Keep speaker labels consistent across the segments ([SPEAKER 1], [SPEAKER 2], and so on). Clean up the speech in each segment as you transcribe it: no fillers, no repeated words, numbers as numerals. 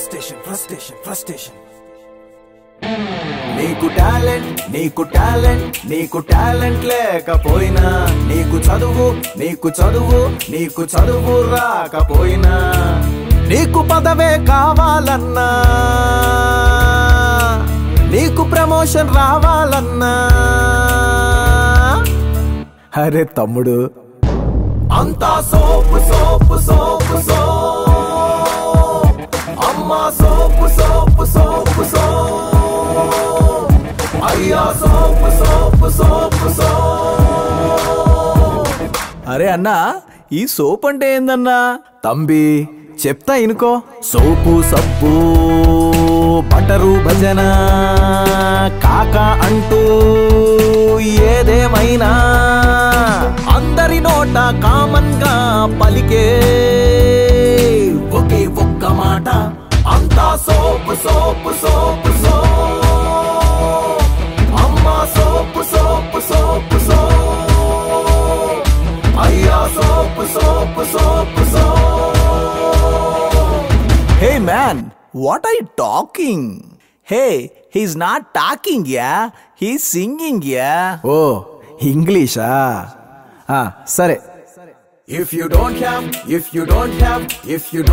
[SPEAKER 1] frustration. నీకు talent లేకపోయినా నీకు చదువు రాకపోయినా నీకు పదవే కావాలన్నా నీకు ప్రమోషన్ రావాలన్నా అరే తమ్ముడు అంతా సోపు అమ్మా సోపు అయ్యా సోపు అరే అన్నా ఈ సోప్ అంటే ఏందన్నా తంబి చెప్తా ఇనుకో సోపు సబ్బు బటరు భజన కాకా అంటూ ఏదేమైనా అందరి నోట కామన్ గా పలికే ఒకే ఒక్క మాట అంతా సోపు అమ్మా సోపు అయ్యా సోపు Hey man, what are you talking? Hey, he's not talking, yeah. He's singing, yeah. Oh, English, Sorry. If you don't have talent, if you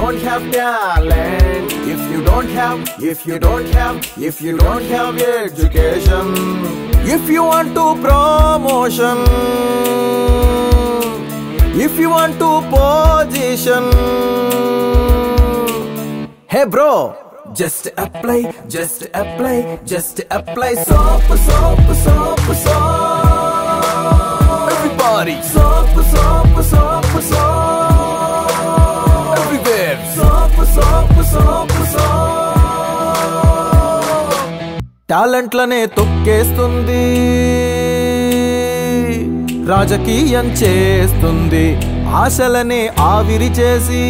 [SPEAKER 1] don't have education, if you want to promotion, if you want to position, hey bro, just apply soap. Everybody, soap. Everywhere, soap. టాలెంట్లనే తొక్కేస్తుంది, రాజకీయం చేస్తుంది, ఆశలనే ఆవిరి చేసి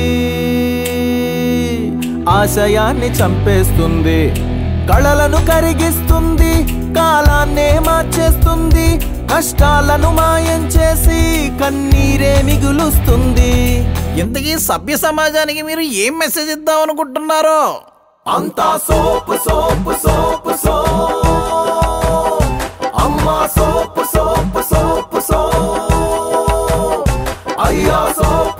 [SPEAKER 1] ఆశయాన్ని చంపేస్తుంది, కళలను కరిగిస్తుంది, కాలాన్నే మార్చేస్తుంది, కష్టాలను మాయం చేసి కన్నీరే మిగులుస్తుంది. ఇంతకీ సభ్య సమాజానికి మీరు ఏం మెసేజ్ ఇద్దాం అనుకుంటున్నారో? అంతా సోపు అమ్మా సోపు అయ్యా సోపు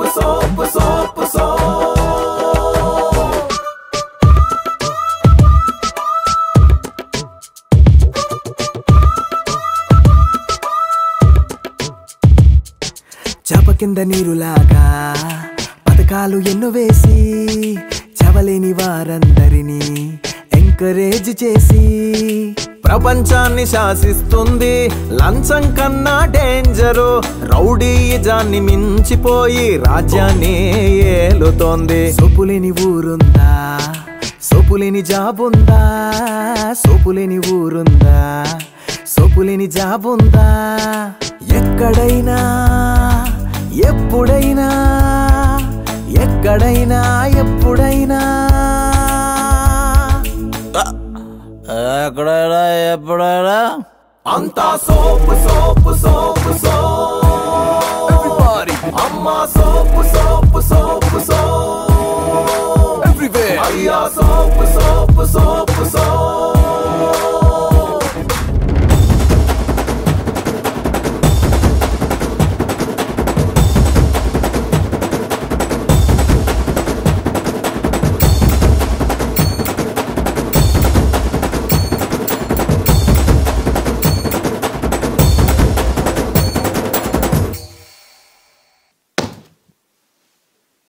[SPEAKER 1] చాప కింద నీరులాగా పథకాలు ఎన్నో వేసి చవలేని వారందరినీ ఎంకరేజ్ చేసి ప్రపంచాన్ని శాసిస్తుంది, లంచం కన్నా డేంజరు, రౌడీజాన్ని మించిపోయి రాజ్యాన్ని ఏలుతోంది. సోపులేని ఊరుందా, సోపులేని జాబుందా, సోపులేని ఊరుందా, సోపులేని జాబుందా, ఎక్కడైనా ఎప్పుడైనా ఎక్కడైనా ఎప్పుడైనా ఎక్కడైనా ఎప్పుడైనా అంతా సోపు Everybody, అమ్మా సోపు Everywhere, అయ్యా సోపు